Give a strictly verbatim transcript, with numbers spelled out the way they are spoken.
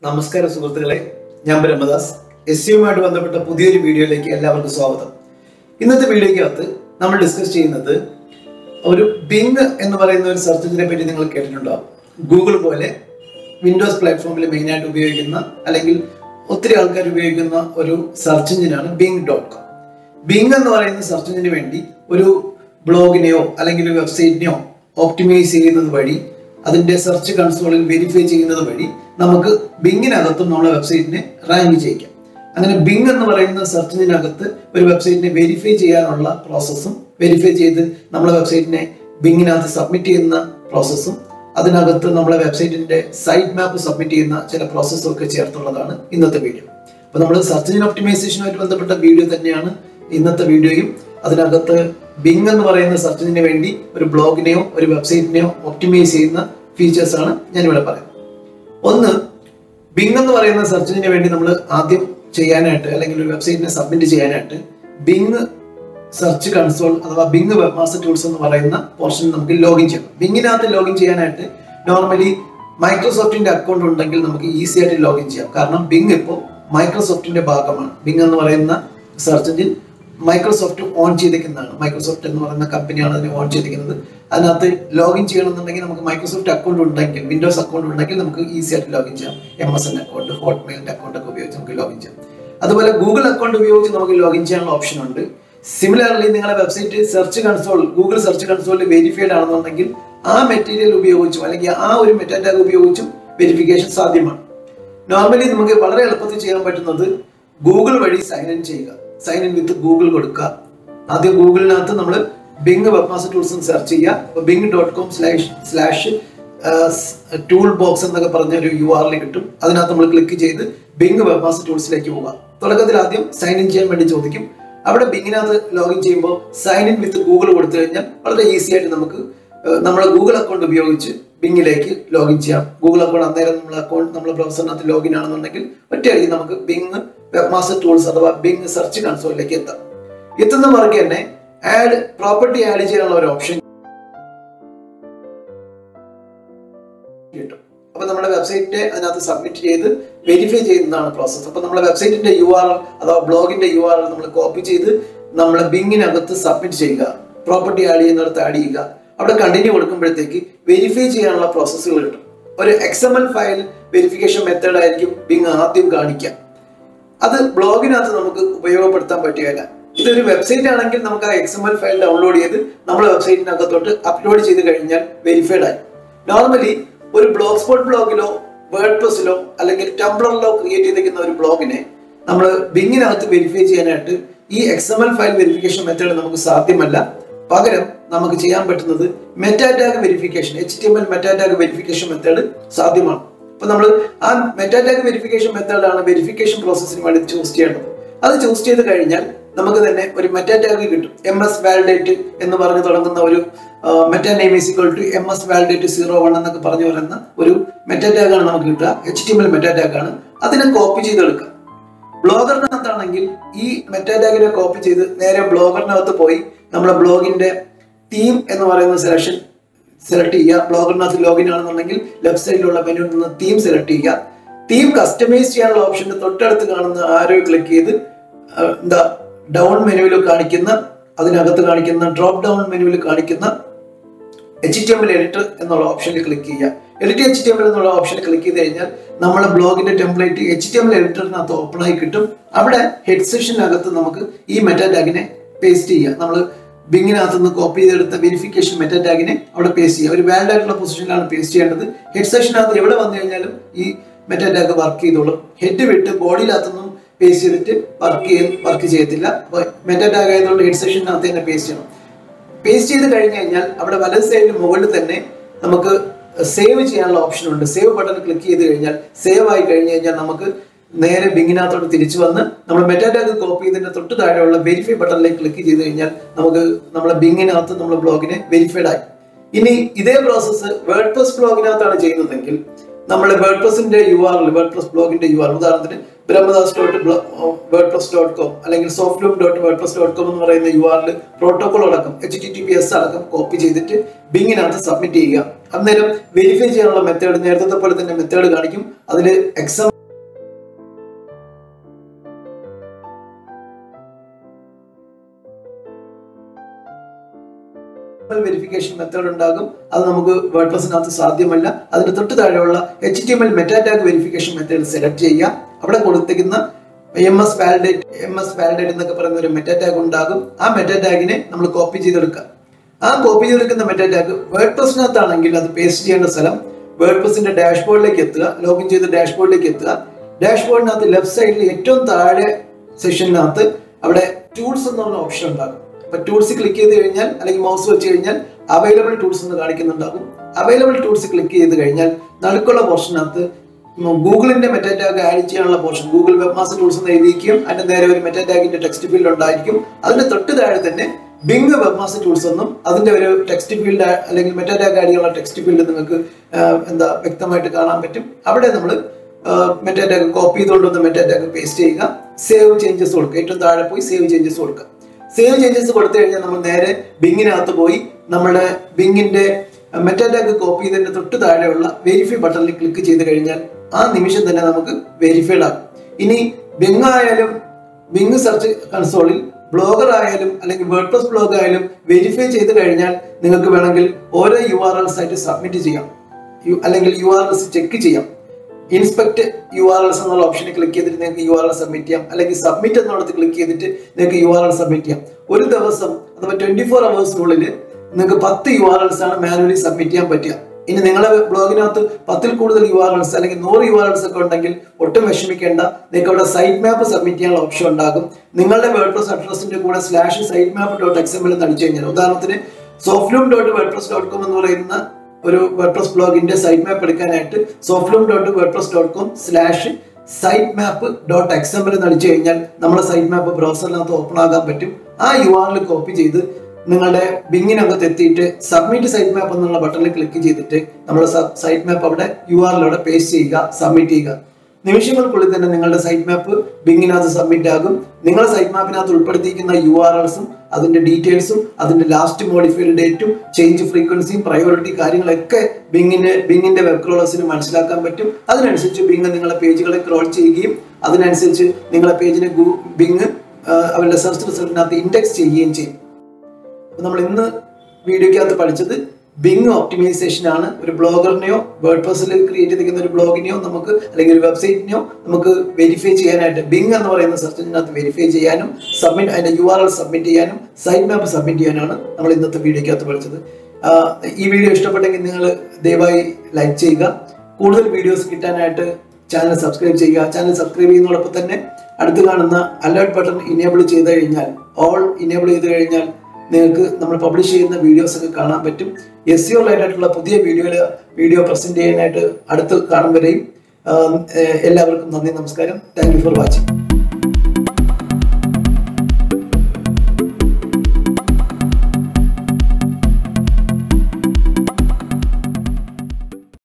നമസ്കാരം സുഹൃത്തുക്കളെ, ഞാൻ ബ്രഹ്മദാസ്. എസ് സിയുമായിട്ട് ബന്ധപ്പെട്ട പുതിയൊരു വീഡിയോയിലേക്ക് എല്ലാവർക്കും സ്വാഗതം. ഇന്നത്തെ വീഡിയോയ്ക്കകത്ത് നമ്മൾ ഡിസ്കസ് ചെയ്യുന്നത് ഒരു ബിങ് എന്ന് പറയുന്ന ഒരു സെർച്ച് എഞ്ചിനെ പറ്റി നിങ്ങൾ കേട്ടിട്ടുണ്ടാവും. ഗൂഗിൾ പോലെ വിൻഡോസ് പ്ലാറ്റ്ഫോമിൽ മെയിനായിട്ട് ഉപയോഗിക്കുന്ന അല്ലെങ്കിൽ ഒത്തിരി ആൾക്കാർ ഉപയോഗിക്കുന്ന ഒരു സെർച്ച് എഞ്ചിനാണ് ബിങ് ഡോട്ട് കോം. ബിങ് എന്ന് പറയുന്ന സെർച്ച് എഞ്ചിന് വേണ്ടി ഒരു ബ്ലോഗിനെയോ അല്ലെങ്കിൽ ഒരു വെബ്സൈറ്റിനെയോ ഓപ്റ്റിമൈസ് ചെയ്യുന്നത് വഴി, അതിന്റെ സെർച്ച് കൺസോളിൽ വെരിഫൈ ചെയ്യുന്നത് വഴി നമുക്ക് ബിങ്ങിനകത്തും നമ്മളെ വെബ്സൈറ്റിനെ റാങ്ക് ചെയ്യിക്കാം. അങ്ങനെ ബിങ് എന്ന് പറയുന്ന സെർച്ച് എഞ്ചിനകത്ത് ഒരു വെബ്സൈറ്റിനെ വെരിഫൈ ചെയ്യാനുള്ള പ്രോസസ്സും, വെരിഫൈ ചെയ്ത് നമ്മളെ വെബ്സൈറ്റിനെ ബിങ്ങിനകത്ത് സബ്മിറ്റ് ചെയ്യുന്ന പ്രോസസ്സും, അതിനകത്ത് നമ്മളെ വെബ്സൈറ്റിന്റെ സൈറ്റ് മാപ്പ് സബ്മിറ്റ് ചെയ്യുന്ന ചില പ്രോസസ്സും ഒക്കെ ചേർത്തുള്ളതാണ് ഇന്നത്തെ വീഡിയോ. അപ്പൊ നമ്മൾ സെർച്ച് എഞ്ചിൻ ഒപ്റ്റിമൈസേഷനുമായിട്ട് ബന്ധപ്പെട്ട വീഡിയോ തന്നെയാണ് ഇന്നത്തെ വീഡിയോയും. അതിനകത്ത് ബിങ് എന്ന് പറയുന്ന സെർച്ച് എഞ്ചിന് വേണ്ടി ഒരു ബ്ലോഗിനെയോ ഒരു വെബ്സൈറ്റിനെയോ ഒപ്റ്റിമൈസ് ചെയ്യുന്ന ഫീച്ചേഴ്സ് ആണ് ഞാനിവിടെ പറയുന്നത്. ഒന്ന്, ബിങ് എന്ന് പറയുന്ന സെർച്ച് എഞ്ചിന് വേണ്ടി നമ്മൾ ആദ്യം ചെയ്യാനായിട്ട് അല്ലെങ്കിൽ ഒരു വെബ്സൈറ്റിനെ സബ്മിറ്റ് ചെയ്യാനായിട്ട് ബിങ് സെർച്ച് കൺസോൾ അഥവാ ബിങ് വെബ്മാസ്റ്റർ ടൂൾസ് എന്ന് പറയുന്ന പോർഷൻ നമുക്ക് ലോഗിൻ ചെയ്യണം. ബിങ്ങിനകത്ത് ലോഗിൻ ചെയ്യാനായിട്ട് നോർമലി മൈക്രോസോഫ്റ്റിന്റെ അക്കൗണ്ട് ഉണ്ടെങ്കിൽ നമുക്ക് ഈസി ആയിട്ട് ലോഗിൻ ചെയ്യാം. കാരണം ബിങ് ഇപ്പോൾ മൈക്രോസോഫ്റ്റിന്റെ ഭാഗമാണ്. ബിങ് എന്ന് പറയുന്ന സെർച്ച് എഞ്ചിൻ മൈക്രോസോഫ്റ്റ് ഓൺ ചെയ്തിരിക്കുന്നതാണ്. മൈക്രോസോഫ്റ്റ് എന്ന് പറയുന്ന കമ്പനിയാണ് അതിനെ ഓൺ ചെയ്തിരിക്കുന്നത്. അതിനകത്ത് ലോഗിൻ ചെയ്യണമെന്നുണ്ടെങ്കിൽ നമുക്ക് മൈക്രോസോഫ്റ്റ് അക്കൗണ്ട് ഉണ്ടെങ്കിൽ, വിൻഡോസ് അക്കൗണ്ട് ഉണ്ടെങ്കിൽ നമുക്ക് ഈസി ആയിട്ട് ലോഗിൻ ചെയ്യാം. എം എസ് എൻ അക്കൗണ്ട്, ഹോട്ട്മെയിലിന്റെ അക്കൗണ്ട് ഒക്കെ ഉപയോഗിച്ച് നമുക്ക് ലോഗിൻ ചെയ്യാം. അതുപോലെ ഗൂഗിൾ അക്കൗണ്ട് ഉപയോഗിച്ച് നമുക്ക് ലോഗിൻ ചെയ്യാനുള്ള ഓപ്ഷൻ ഉണ്ട്. സിമിലർലി നിങ്ങളുടെ website search console, Google search കൺസോളിൽ വെരിഫൈഡ് ആണെന്നുണ്ടെങ്കിൽ ആ മെറ്റീരിയൽ ഉപയോഗിച്ചും അല്ലെങ്കിൽ ആ ഒരു മെറ്റാ ടാഗ് ഉപയോഗിച്ചും വെരിഫിക്കേഷൻ സാധ്യമാണ്. നോർമലി നമുക്ക് വളരെ എളുപ്പത്തിൽ ചെയ്യാൻ പറ്റുന്നത് ഗൂഗിൾ വഴി സൈൻ ഇൻ ചെയ്യുക. സൈൻ ഇൻ വിത്ത് ഗൂഗിൾ കൊടുക്കുക. ആദ്യം ഗൂഗിളിനകത്ത് നമ്മൾ ബിങ് വെബ്മാസ്റ്റർ ടൂൾസ് സെർച്ച് ചെയ്യുക. Bing dot com slash slash tool box എന്നൊക്കെ പറഞ്ഞ ഒരു യു ആർ എൽ കിട്ടും. അതിനകത്ത് നമ്മൾ ക്ലിക്ക് ചെയ്ത് ബിങ് വെബ്മാസ്റ്റർ ടൂൾസിലേക്ക് പോവുക. തുടക്കത്തിൽ ആദ്യം സൈൻ ഇൻ ചെയ്യാൻ വേണ്ടി ചോദിക്കും. അവിടെ ബിങ്ങിനകത്ത് ലോഗിൻ ചെയ്യുമ്പോൾ സൈൻ ഇൻ വിത്ത് ഗൂഗിൾ കൊടുത്തു കഴിഞ്ഞാൽ വളരെ ഈസി ആയിട്ട് നമുക്ക് നമ്മുടെ ഗൂഗിൾ അക്കൗണ്ട് ഉപയോഗിച്ച് ബിങ്ങിലേക്ക് ലോഗിൻ ചെയ്യാം. ഗൂഗിൾ അക്കൗണ്ട് അന്നേരം നമ്മൾ അക്കൗണ്ട് നമ്മുടെ ബ്രൗസറിനകത്ത് ലോഗിൻ ആണെന്നുണ്ടെങ്കിൽ ഒറ്റയടിക്ക് നമുക്ക് ബിങ് വെബ്മാസ്റ്റർ ടൂൾസ് അഥവാ ബിങ് സെർച്ച് കൺസോളിലേക്ക് എത്താം. എത്തുന്ന മാർക്ക് തന്നെ ആഡ് പ്രോപ്പർട്ടി ആഡ് ചെയ്യാനുള്ള ഒരു ഓപ്ഷൻ കിട്ടും. അപ്പൊ നമ്മുടെ വെബ്സൈറ്റ് അതിനകത്ത് സബ്മിറ്റ് ചെയ്ത് വെരിഫൈ ചെയ്യുന്നതാണ് പ്രോസസ്സ്. അപ്പൊ നമ്മുടെ വെബ്സൈറ്റിന്റെ യു ആർ എൽ അഥവാ ബ്ലോഗിന്റെ യു ആർ എൽ നമ്മൾ കോപ്പി ചെയ്ത് നമ്മളെ ബിങ്ങിനകത്ത് സബ്മിറ്റ് ചെയ്യുക. പ്രോപ്പർട്ടി ആഡ് ചെയ്യുന്നിടത്ത് ആഡ് ചെയ്യുക. അവിടെ കണ്ടിന്യൂ കൊടുക്കുമ്പോഴത്തേക്ക് വെരിഫൈ ചെയ്യാനുള്ള പ്രോസസ്സുകൾ കിട്ടും. ഒരു X M L file verification method ആയിരിക്കും ബിങ് ആദ്യം കാണിക്കുക. അത് ബ്ലോഗിനകത്ത് നമുക്ക് ഉപയോഗപ്പെടുത്താൻ പറ്റുകയില്ല. ഇതൊരു വെബ്സൈറ്റ് ആണെങ്കിൽ നമുക്ക് ആ X M L file download ചെയ്ത് നമ്മുടെ വെബ്സൈറ്റിനകത്തോട്ട് അപ്ലോഡ് ചെയ്ത് കഴിഞ്ഞാൽ വെരിഫൈഡ് ആയി. നോർമലി ഒരു ബ്ലോഗ് സ്പോട്ട് ബ്ലോഗിലോ വേർഡ് പ്രസിലോ അല്ലെങ്കിൽ ടംബ്ലറിലോ ക്രിയേറ്റ് ചെയ്തിരിക്കുന്ന ഒരു ബ്ലോഗിനെ നമ്മൾ ബിങ്ങിനകത്ത് വെരിഫൈ ചെയ്യാനായിട്ട് ഈ X M L file verification method നമുക്ക് സാധ്യമല്ല. പകരം നമുക്ക് ചെയ്യാൻ പറ്റുന്നത് meta tag verification, H T M L meta tag verification method സാധ്യമാണ്. അപ്പൊ നമ്മൾ ആ മെറ്റാ ടാഗ് വെരിഫിക്കേഷൻ മെത്തേഡാണ് വെരിഫിക്കേഷൻ പ്രോസസ്സിന് വേണ്ടി ചൂസ് ചെയ്യേണ്ടത്. അത് ചൂസ് ചെയ്ത് കഴിഞ്ഞാൽ നമുക്ക് തന്നെ ഒരു മെറ്റാ ടാഗ് കിട്ടും. എം എസ് വാലിഡേറ്റ് എന്ന് പറഞ്ഞ് തുടങ്ങുന്ന ഒരു meta name is equal to M S validate zero one എന്നൊക്കെ പറഞ്ഞു പറയുന്ന ഒരു മെറ്റാ ടാഗ് ആണ് നമുക്ക് കിട്ടുക. H T M L meta tag ആണ്. അതിനെ കോപ്പി ചെയ്തെടുക്കുക. ബ്ലോഗറിനകത്താണെങ്കിൽ ഈ മെറ്റാ ടാഗിനെ കോപ്പി ചെയ്ത് നേരെ ബ്ലോഗറിനകത്ത് പോയി നമ്മുടെ ബ്ലോഗിന്റെ തീം എന്ന് പറയുന്ന സെലക്ഷൻ സെലക്ട് ചെയ്യുക. ബ്ലോഗറിനകത്ത് ലോഗിൻ ആണെന്നുണ്ടെങ്കിൽ ലെഫ്റ്റ് സൈഡിലുള്ള മെനുവിൽ നിന്ന് തീം സെലക്ട് ചെയ്യുക. തീം കസ്റ്റമൈസ് ചെയ്യാനുള്ള ഓപ്ഷന്റെ തൊട്ടടുത്ത് കാണുന്ന ആരോ ക്ലിക്ക് ചെയ്ത് എന്താ ഡൗൺ മെനുവിൽ കാണിക്കുന്ന അതിനകത്ത് കാണിക്കുന്ന ഡ്രോപ്പ് ഡൗൺ മെനുവിൽ കാണിക്കുന്ന H T M L editor എന്നുള്ള ഓപ്ഷനിൽ ക്ലിക്ക് ചെയ്യുക. Edit H T M L എന്നുള്ള ഓപ്ഷനിൽ ക്ലിക്ക് ചെയ്ത് കഴിഞ്ഞാൽ നമ്മുടെ ബ്ലോഗിന്റെ template H T M L എഡിറ്ററിനകത്ത് ഓപ്പൺ ആയി കിട്ടും. അവിടെ ഹെഡ് സെക്ഷനകത്ത് നമുക്ക് ഈ മെറ്റാ ടാഗിനെ പേസ്റ്റ് ചെയ്യുക. നമ്മൾ ബിങ്ങിനകത്ത് നിന്ന് കോപ്പി ചെയ്തെടുത്ത വെരിഫിക്കേഷൻ മെറ്റാ ടാഗിനെ അവിടെ പേസ്റ്റ് ചെയ്യുക. ഒരു വാലിഡ് ആയിട്ടുള്ള പൊസിഷനിലാണ് പേസ്റ്റ് ചെയ്യേണ്ടത്. ഹെഡ് സെക്ഷനകത്ത് എവിടെ വന്നു കഴിഞ്ഞാലും ഈ മെറ്റാ ടാഗ് വർക്ക് ചെയ്തോളും. ഹെഡ് വിട്ട് ബോഡിയിനകത്തൊന്നും പേസ്റ്റ് ചെയ്തിട്ട് വർക്ക് ചെയ്യ വർക്ക് ചെയ്യത്തില്ല. അപ്പോൾ മെറ്റാ ടാഗ് ആയതുകൊണ്ട് ഹെഡ് സെക്ഷനകത്ത് തന്നെ പേസ്റ്റ് ചെയ്യണം. പേസ്റ്റ് ചെയ്ത് കഴിഞ്ഞ് കഴിഞ്ഞാൽ അവിടെ വലത് സൈഡിന് മുകളിൽ തന്നെ നമുക്ക് സേവ് ചെയ്യാനുള്ള ഓപ്ഷൻ ഉണ്ട്. സേവ് ബട്ടൺ ക്ലിക്ക് ചെയ്ത് കഴിഞ്ഞാൽ സേവ് ആയി കഴിഞ്ഞ് കഴിഞ്ഞാൽ നമുക്ക് നേരെ ബിങ്ങിനകത്തോട്ട് തിരിച്ചു വന്ന് നമ്മൾ മെറ്റാ ടാഗ് കോപ്പി ചെയ്തതിന്റെ തൊട്ട് താഴെയുള്ള വെരിഫൈ ബട്ടണിലേക്ക് ക്ലിക്ക് ചെയ്ത് കഴിഞ്ഞാൽ നമുക്ക് നമ്മുടെ ബിങ്ങിനകത്ത് നമ്മുടെ ബ്ലോഗിനെ വെരിഫൈഡ് ആയി. ഇനി ഇതേ പ്രോസസ്സ് വേർഡ് പ്രസ് ബ്ലോഗിനകത്താണ് ചെയ്യുന്നതെങ്കിൽ നമ്മുടെ വേർഡ് പ്രസിന്റെ U R L WordPress ബ്ലോഗിന്റെ യു ആർ ഉദാഹരണത്തിന് brahmadas dot wordpress dot com അല്ലെങ്കിൽ softloom dot wordpress dot com എന്ന് പറയുന്ന യു ആർ എൽ പ്രോട്ടോകോൾ അടക്കം H T T P S അടക്കം കോപ്പി ചെയ്തിട്ട് ബിങ്ങിനകത്ത് സബ്മിറ്റ് ചെയ്യുക. അന്നേരം വെരിഫൈ ചെയ്യാനുള്ള മെത്തേഡ് നേരത്തെ പോലെ തന്നെ മെത്തേഡ് കാണിക്കും. അതിൽ എക്സാം വെരിഫിക്കേഷൻ മെത്തേഡ് ഉണ്ടാകും. അത് നമുക്ക് വേർഡ്പ്രസിനകത്ത് സാധ്യമല്ല. അതിന് തൊട്ട് താഴെയുള്ള H T M L meta tag verification method select ചെയ്യുക. അവിടെ കൊടുത്തിരിക്കുന്ന M S validate M S validate എന്നൊക്കെ പറയുന്ന ഒരു മെറ്റാ ടാഗ് ഉണ്ടാകും. ആ മെറ്റാ ടാഗിനെ നമ്മൾ കോപ്പി ചെയ്തെടുക്കുക. ആ കോപ്പി ചെയ്തെടുക്കുന്ന മെറ്റാ ടാഗ് വേർഡ്പ്രസിനകത്താണെങ്കിൽ അത് പേസ്റ്റ് ചെയ്യേണ്ട സ്ഥലം വേർഡ്പ്രസിന്റെ ഡാഷ്ബോർഡിലേക്ക് എത്തുക. ലോഗിൻ ചെയ്ത് ഡാഷ്ബോർഡിലേക്ക് എത്തുക. ഡാഷ്ബോർഡിനകത്ത് ലെഫ്റ്റ് സൈഡിൽ ഏറ്റവും താഴെ സെക്ഷനകത്ത് അവിടെ ടൂൾസ് എന്ന് പറഞ്ഞ ഓപ്ഷൻ ഉണ്ടാകും. അപ്പൊ ടൂൾസ് ക്ലിക്ക് ചെയ്ത് കഴിഞ്ഞാൽ അല്ലെങ്കിൽ മൗസ് വെച്ച് കഴിഞ്ഞാൽ അവൈലബിൾ ടൂൾസ് എന്ന് കാണിക്കുന്നുണ്ടാകും. അവൈലബിൾ ടൂൾസ് ക്ലിക്ക് ചെയ്ത് കഴിഞ്ഞാൽ നടുക്കുള്ള പോർഷനകത്ത് ഗൂഗിളിന്റെ മെറ്റാ ടാഗ് ആഡ് ചെയ്യാനുള്ള പോർഷൻ ഗൂഗിൾ വെബ്മാസ്റ്റർ ടൂൾസ് എന്ന് എഴുതിയിരിക്കും. അതിന്റെ നേരെ ഒരു മെറ്റാ ടാഗിന്റെ ടെക്സ്റ്റ് ഫീൽഡ് ഉണ്ടായിരിക്കും. അതിന്റെ തൊട്ട് താഴെ തന്നെ ബിങ് വെബ്മാസ്റ്റർ ടൂൾസ് എന്നും അതിന്റെ ഒരു ടെക്സ്റ്റ് ഫീൽഡ് അല്ലെങ്കിൽ മെറ്റാ ടാഗ് ആഡ് ചെയ്യാനുള്ള ടെക്സ്റ്റ് ഫീൽഡ് നിങ്ങൾക്ക് എന്താ വ്യക്തമായിട്ട് കാണാൻ പറ്റും. അവിടെ നമ്മൾ മെറ്റാ ടാഗ് കോപ്പി ചെയ്തുകൊണ്ടുവന്ന് മെറ്റാ ടാഗ് പേസ്റ്റ് ചെയ്യുക. സേവ് ചേഞ്ചസ് കൊടുക്കുക. ഏറ്റവും താഴെ പോയി സേവ് ചേഞ്ചസ് കൊടുക്കുക. സേവ് ചേഞ്ചസ് കൊടുത്തു കഴിഞ്ഞാൽ നമ്മൾ നേരെ ബിങ്ങിനകത്ത് പോയി നമ്മുടെ ബിങ്ങിന്റെ മെറ്റാ ടാഗ് കോപ്പി ചെയ്തതിന്റെ തൊട്ട് താഴെയുള്ള വെരിഫൈ ബട്ടണിൽ ക്ലിക്ക് ചെയ്ത് കഴിഞ്ഞാൽ ആ നിമിഷം തന്നെ നമുക്ക് വെരിഫൈഡ് ആകും. ഇനി ബിങ് ആയാലും ബിങ് സെർച്ച് കൺസോളിൽ ബ്ലോഗർ ആയാലും അല്ലെങ്കിൽ വേർഡ്പ്രസ് ബ്ലോഗ് ആയാലും വെരിഫൈ ചെയ്ത് കഴിഞ്ഞാൽ നിങ്ങൾക്ക് വേണമെങ്കിൽ ഓരോ യു ആർ എൽസ് ആയിട്ട് സബ്മിറ്റ് ചെയ്യാം. അല്ലെങ്കിൽ യു ആർ എൽസ് ചെക്ക് ചെയ്യാം. ഇൻസ്പെക്ട് യു ആർ എൽസ് എന്നുള്ള ഓപ്ഷനിൽ ക്ലിക്ക് ചെയ്തിട്ട് നിങ്ങൾക്ക് യു ആർ എൽ സബ്മിറ്റ് ചെയ്യാം. അല്ലെങ്കിൽ സബ്മിറ്റ് എന്നുള്ളത് ക്ലിക്ക് ചെയ്തിട്ട് നിങ്ങൾക്ക് യു ആർ എൽ സബ്മിറ്റ് ചെയ്യാം. ഒരു ദിവസം അഥവാ ട്വന്റി ഫോർ അവേഴ്സിനുള്ളിൽ നിങ്ങൾക്ക് പത്ത് യു ആർ എൽസ് ആണ് മാനുവലി സബ്മിറ്റ് ചെയ്യാൻ പറ്റുക. ഇനി നിങ്ങളുടെ ബ്ലോഗിനകത്ത് പത്തിൽ കൂടുതൽ യു ആർ എൽസ് അല്ലെങ്കിൽ നൂറ് യു ആർ എൽസ് ഒക്കെ ഉണ്ടെങ്കിൽ ഒട്ടും വിഷമിക്കേണ്ട. നിങ്ങൾക്ക് അവിടെ സൈറ്റ് മാപ്പ് സബ്മിറ്റ് ചെയ്യാനുള്ള ഓപ്ഷൻ ഉണ്ടാകും. നിങ്ങളുടെ വേർഡ്പ്രസ് അഡ്രസ്സിന്റെ കൂടെ slash site map dot X M L എന്ന് അടിച്ചു കഴിഞ്ഞാൽ ഉദാഹരണത്തിന് Softloom dot WordPress dot com എന്ന് പറയുന്ന ഒരു വേർഡ്പ്രസ് ബ്ലോഗിന്റെ സൈറ്റ് മാപ്പ് എടുക്കാനായിട്ട് Softloom dot WordPress dot com slash site map dot X M L എന്ന് അടിച്ചു കഴിഞ്ഞാൽ നമ്മുടെ സൈറ്റ് മാപ്പ് ബ്രൗസറിനകത്ത് ഓപ്പൺ ആകാൻ പറ്റും. ആ യു ആർ എൽ കോപ്പി ചെയ്ത് നിങ്ങളുടെ ബിങ്ങിനകത്ത് എത്തിയിട്ട് സബ്മിറ്റ് സൈറ്റ് മാപ്പ് എന്നുള്ള ബട്ടണിൽ ക്ലിക്ക് ചെയ്തിട്ട് നമ്മുടെ സൈറ്റ് മാപ്പ് അവിടെ യു ആർ എൽ അവിടെ പേസ്റ്റ് ചെയ്യുക, സബ്മിറ്റ് ചെയ്യുക. നിമിഷങ്ങൾക്കുള്ളിൽ തന്നെ നിങ്ങളുടെ സൈറ്റ് മാപ്പ് ബിങ്ങിനകത്ത് സബ്മിറ്റ് ആകും. നിങ്ങളുടെ സൈറ്റ് മാപ്പിനകത്ത് ഉൾപ്പെടുത്തിയിരിക്കുന്ന യു ആർ എൽസും അതിന്റെ ഡീറ്റെയിൽസും അതിന്റെ ലാസ്റ്റ് മോഡിഫൈഡ് ഡേറ്റും ചേഞ്ച് ഫ്രീക്വൻസിയും പ്രയോറിറ്റി കാര്യങ്ങളൊക്കെ ബിങ്ങിന്റെ ബിങ്ങിന്റെ വെബ് ക്രോളേഴ്സിന് മനസ്സിലാക്കാൻ പറ്റും. അതിനനുസരിച്ച് ബിങ് നിങ്ങളുടെ പേജുകളെ ക്രോൾ ചെയ്യുകയും അതിനനുസരിച്ച് നിങ്ങളുടെ പേജിനെ ബിങ് അവരുടെ സെർച്ച് റിസൾട്ടിനകത്ത് ഇൻഡെക്സ് ചെയ്യുകയും ചെയ്യും. നമ്മൾ ഇന്ന് വീഡിയോക്കകത്ത് പഠിച്ചത് ബിങ് ഒപ്റ്റിമൈസേഷൻ ആണ്. ഒരു ബ്ലോഗറിനെയോ വേർഡ്പ്രസ്സിൽ ക്രിയേറ്റ് ചെയ്തിരിക്കുന്ന ഒരു ബ്ലോഗിനെയോ നമുക്ക് അല്ലെങ്കിൽ ഒരു വെബ്സൈറ്റിനെയോ നമുക്ക് വെരിഫൈ ചെയ്യാനായിട്ട് ബിങ് എന്ന് പറയുന്ന സെർച്ച് എഞ്ചിനകത്ത് വെരിഫൈ ചെയ്യാനും സബ്മിറ്റ് അതിന്റെ യു ആർ എൽ സബ്മിറ്റ് ചെയ്യാനും സൈറ്റ് മാപ്പ് സബ്മിറ്റ് ചെയ്യാനാണ് നമ്മൾ ഇന്നത്തെ വീഡിയോക്കകത്ത് പഠിച്ചത്. ഈ വീഡിയോ ഇഷ്ടപ്പെട്ടെങ്കിൽ നിങ്ങൾ ദയവായി ലൈക്ക് ചെയ്യുക. കൂടുതൽ വീഡിയോസ് കിട്ടാനായിട്ട് ചാനൽ സബ്സ്ക്രൈബ് ചെയ്യുക. ചാനൽ സബ്സ്ക്രൈബ് ചെയ്യുന്നതോടൊപ്പം തന്നെ അടുത്ത് കാണുന്ന അലേർട്ട് ബട്ടൺ ഇനേബിൾ ചെയ്ത് കഴിഞ്ഞാൽ ഓൾ ഇനേബിൾ ചെയ്ത് കഴിഞ്ഞാൽ നിങ്ങൾക്ക് നമ്മൾ പബ്ലിഷ് ചെയ്യുന്ന വീഡിയോസ് ഒക്കെ കാണാൻ പറ്റും. എസ് സി ഒ റിലേറ്റഡായിട്ടുള്ള പുതിയ വീഡിയോയിൽ വീഡിയോ പ്രസന്റ് ചെയ്യാനായിട്ട് അടുത്ത് കാണും വരെയും എല്ലാവർക്കും നന്ദി, നമസ്കാരം. Thank you for watching.